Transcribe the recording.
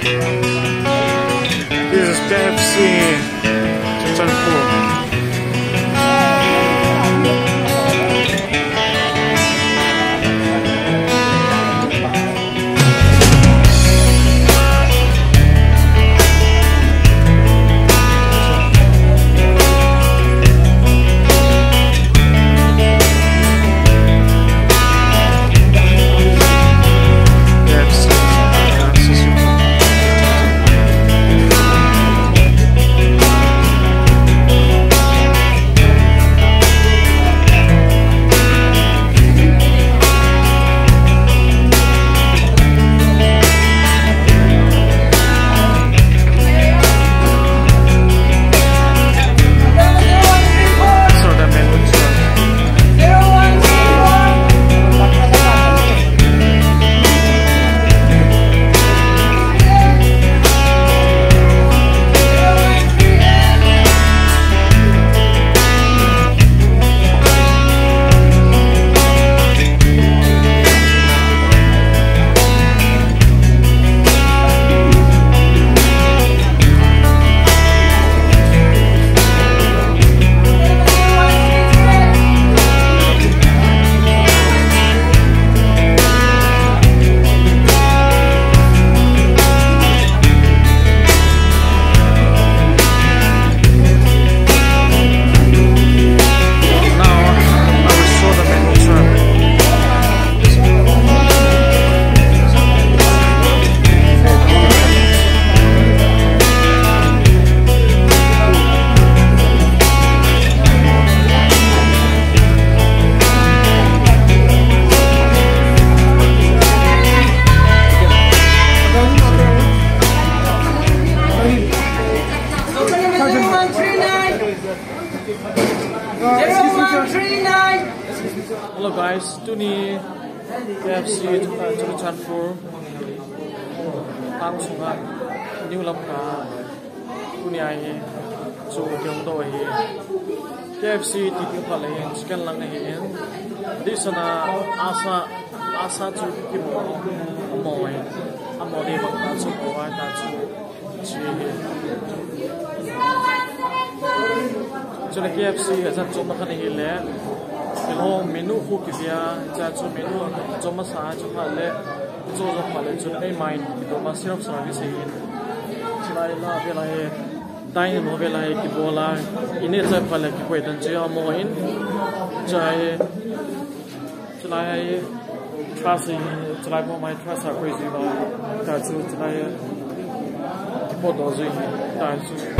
This is KFC Chanpur. Hello guys, tu ni KFC Chanpur Tang Sungat New Lamka tu ni ai so kyong do hi KFC ti pi phale chicken lang hi di sana asa chu ki mo de bang ta chu ko wa ta chu chi so la KFC sa chu ma khani hi le hello menu khu ki bia cha chu menu chu ma sa chu phale chu phale chu ei mai ki do ma syrup service hi chilai la be la he dai no be la he ki bola ine cha phale ki koi dan che mo in chai chilai trust chilai mo mai trust are crazy ba ta chu chilai ki po do zui ta chu